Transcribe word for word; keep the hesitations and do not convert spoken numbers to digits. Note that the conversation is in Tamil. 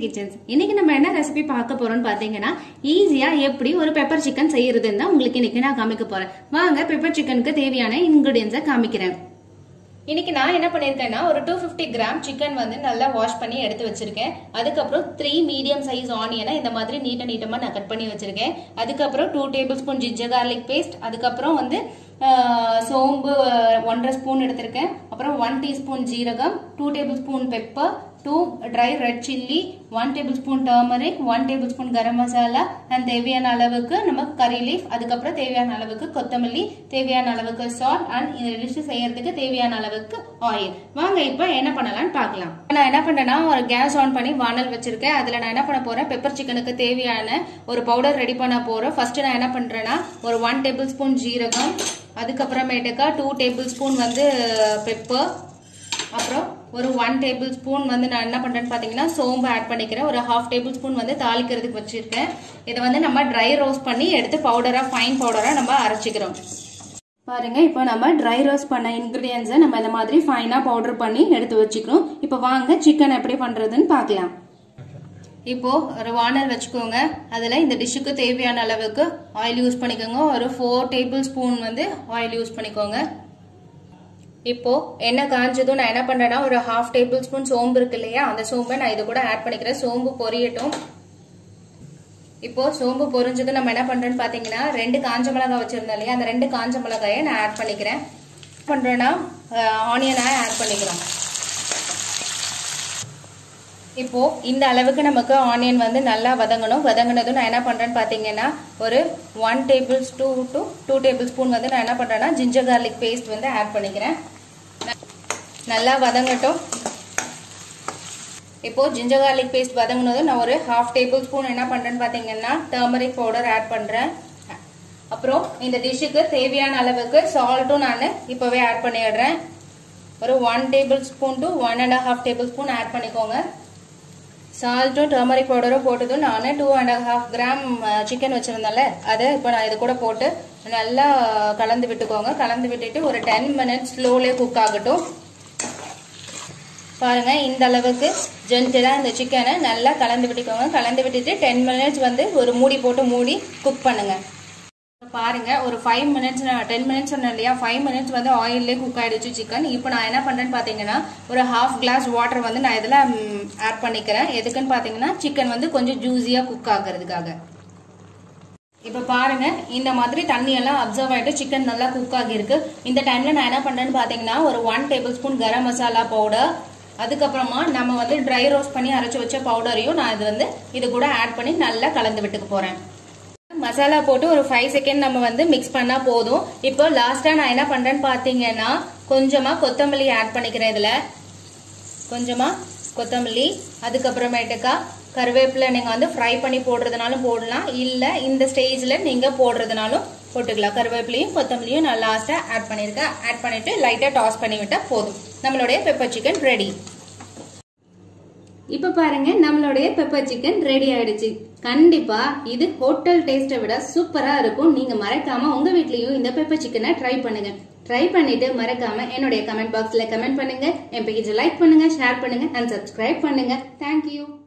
கிச்சன்ஸ். இன்னைக்கு நம்ம என்ன ரெசிபி பார்க்க போறோம்னு பாத்தீங்கன்னா ஈஸியா எப்படி ஒரு பெப்பர் சிக்கன் செய்யறதுன்னு தான் உங்களுக்கு இன்னைக்கு நான் காமிக்க போறேன். வாங்க பெப்பர் சிக்கனுக்கு தேவையான இன்கிரிடியன்ஸை காமிக்கிறேன். இன்னைக்கு நான் என்ன பண்ணிருக்கேன்னா ஒரு டூ பிப்டி கிராம் சிக்கன் வந்து நல்லா வாஷ் பண்ணி எடுத்து வச்சிருக்கேன். அதுக்கப்புறம் த்ரீ மீடியம் சைஸ் ஆனியனை இந்த மாதிரி நீட்ட நீட்டமா நான் கட் பண்ணி வச்சிருக்கேன். அதுக்கப்புறம் two tablespoon ginger garlic paste, அதுக்கப்புறம் வந்து சோம்பு ஒன்றரை ஸ்பூன் எடுத்திருக்கேன். அப்புறம் ஒன் டீஸ்பூன் ஜீரகம், two tablespoon pepper, two dry red chilli, one tablespoon turmeric, one tablespoon garam masala and தேவையான அளவுக்கு நமக்கு கறி லீஃப், அதுக்கப்புறம் தேவையான அளவுக்கு கொத்தமல்லி, தேவையான அளவுக்கு சால்ட் அண்ட் இந்த டிஷ் செய்யறதுக்கு தேவையான அளவுக்கு ஆயில். வாங்க இப்ப என்ன பண்ணலாம்னு பார்க்கலாம். நான் என்ன பண்றேன்னா ஒரு கேஸ் ஆன் பண்ணி வானல் வச்சிருக்கேன். அதுல நான் என்ன பண்ண போறேன், பெப்பர் சிக்கனுக்கு தேவையான ஒரு பவுடர் ரெடி பண்ண போறேன். ஃபர்ஸ்ட் நான் என்ன பண்றேன்னா ஒரு ஒன் டேபிள் ஸ்பூன் ஜீரகம், அதுக்கப்புறமேட்டுக்கா டூ டேபிள் ஸ்பூன் வந்து பெப்பர், அப்புறம் ஒரு ஒன் டேபிள் ஸ்பூன் வந்து நான் என்ன பண்றேன்னு பாத்தீங்கன்னா சோம்பு ஆட் பண்ணிக்கிறேன். ஒரு ஹாஃப் டேபிள் ஸ்பூன் வந்து தாளிக்கிறதுக்கு வச்சிருக்கேன். இதை வந்து நம்ம ட்ரை ரோஸ்ட் பண்ணி எடுத்து பவுடரா ஃபைன் பவுடரா நம்ம அரைச்சிக்கிறோம். பாருங்க, இப்போ நம்ம ட்ரை ரோஸ்ட் பண்ண இன்கிரிடியன்ஸை நம்ம இந்த மாதிரி ஃபைனா பவுடர் பண்ணி எடுத்து வச்சுக்கிறோம். இப்போ வாங்க சிக்கன் எப்படி பண்றதுன்னு பார்க்கலாம். இப்போ ஒரு வானல் வச்சுக்கோங்க. அதுல இந்த டிஷ்ஷுக்கு தேவையான அளவுக்கு ஆயில் யூஸ் பண்ணிக்கோங்க. ஒரு ஃபோர் டேபிள் ஸ்பூன் வந்து ஆயில் யூஸ் பண்ணிக்கோங்க. இப்போ எண்ணெய் காஞ்சதும் நான் என்ன பண்றேன்னா ஒரு ஹாஃப் டேபிள் ஸ்பூன் சோம்பு இருக்கு இல்லையா, அந்த சோம்பை நான் இது கூட ஆட் பண்ணிக்கிறேன். சோம்பு பொரியட்டும். இப்போ சோம்பு பொரிஞ்சதும் நம்ம என்ன பண்றோம்னு பாத்தீங்கன்னா ரெண்டு காஞ்ச மிளகாய் வச்சிருந்தோம் இல்லையா, அந்த ரெண்டு காஞ்ச மிளகாயை நான் ஆட் பண்ணிக்கிறேன். பண்றேன்னா ஆனியனை ஆட் பண்ணிக்கிறோம். இப்போ இந்த அளவுக்கு நமக்கு ஆனியன் வந்து நல்லா வதங்கணும். வதங்கினதும் நான் என்ன பண்றேன்னு பாத்தீங்கன்னா ஒரு one table two to two tablespoon வந்து நான் என்ன பண்றேன்னா ஜிஞ்சர் கார்லிக் பேஸ்ட் வந்து ஆட் பண்ணிக்கிறேன். நல்லா வதங்கட்டும். இப்போ ஜிஞ்சர் கார்லிக் பேஸ்ட் வதங்கினதும் நான் ஒரு ஹாஃப் டேபிள் ஸ்பூன் என்ன பண்றேன்னு பாத்தீங்கன்னா டர்மரிக் பவுடர் ஆட் பண்றேன். அப்புறம் இந்த டிஷ்ஷுக்கு தேவையான அளவுக்கு சால்ட்டும் நான் இப்பவே ஆட் பண்ணிடுறேன். ஒரு one tablespoon to one and half tablespoon add பண்ணிக்கோங்க. சால்ட்டும் டர்மரிக் பவுடரும் போட்டதும் நான் two and half gram chicken வச்சிருந்தேன்ல அதை இப்போ நான் இது கூட போட்டு நல்லா கலந்து விட்டுக்கோங்க. கலந்து விட்டுட்டு ஒரு டென் மினிட்ஸ் ஸ்லோலே குக் ஆகட்டும். பாருங்க, இந்த அளவுக்கு ஜென்டலா இந்த சிக்கனை நல்லா கலந்து விட்டுக்கோங்க. கலந்து விட்டுட்டு டென் மினிட்ஸ் வந்து ஒரு மூடி போட்டு மூடி குக் பண்ணுங்க. பாருங்க, ஒரு ஃபைவ் மினிட்ஸ் டென் மினிட்ஸ் சொன்னேன் இல்லையா, ஃபைவ் மினிட்ஸ் வந்து ஆயிலே குக் ஆயிடுச்சு சிக்கன். இப்போ நான் என்ன பண்றேன்னு பாத்தீங்கன்னா ஒரு ஹாஃப் கிளாஸ் வாட்டர் வந்து நான் இதுல ஆட் பண்ணிக்கிறேன். எதுக்குன்னு பாத்தீங்கன்னா சிக்கன் வந்து கொஞ்சம் ஜூஸியா குக் ஆகுறதுக்காக. இப்ப பாருங்க, இந்த மாதிரி தண்ணி எல்லாம் அப்சர்வ் ஆயிட்டு சிக்கன் நல்லா குக் ஆகிருக்கு. இந்த டைம்ல நான் என்ன பண்றேன்னு பாத்தீங்கன்னா ஒரு one tablespoon garam masala powder, அதுக்கப்புறமா நம்ம வந்து ட்ரை ரோஸ்ட் பண்ணி அரைச்சு வச்ச பவுடரையும் நான் இது வந்து இது கூட ஆட் பண்ணி நல்லா கலந்து விட்டுக்க போறேன். மசாலா போட்டு ஒரு ஃபைவ் செகண்ட் நம்ம வந்து மிக்ஸ் பண்ணா போதும். இப்போ லாஸ்டா நான் என்ன பண்றேன்னு பாத்தீங்கன்னா கொஞ்சமா கொத்தமல்லி ஆட் பண்ணிக்கிறேன். இதுல கொஞ்சமா கொத்தமல்லி, அதுக்கப்புறமேட்டுக்கா கருவேப்பிலை நீங்க வந்து ஃப்ரை பண்ணி போடுறதுனாலும் போடலாம், இல்ல இந்த ஸ்டேஜ்ல நீங்க போடுறதுனாலும் போட்டுக்கலாம். கருவேப்பிலையும் கொத்தமல்லியும் நான் லாஸ்டா ஆட் பண்ணிருக்கேன். ஆட் பண்ணிட்டு லைட்டா டாஸ் பண்ணி விட்டா போதும். நம்மளுடைய பெப்பர் சிக்கன் ரெடி. இப்ப பாருங்க, நம்மளுடைய பெப்பர் சிக்கன் ரெடி ஆயிடுச்சு. கண்டிப்பா இது ஹோட்டல் டேஸ்ட்டை விட சூப்பரா இருக்கும். நீங்க மறக்காம உங்க வீட்லயும் இந்த பெப்பர் சிக்கனை ட்ரை பண்ணுங்க. ட்ரை பண்ணிட்டு மறக்காம என்னுடைய கமெண்ட் பாக்ஸ்ல கமெண்ட் பண்ணுங்க. என் பேஜை லைக் பண்ணுங்க, ஷேர் பண்ணுங்க அண்ட் சப்ஸ்கிரைப் பண்ணுங்க. தேங்க்யூ.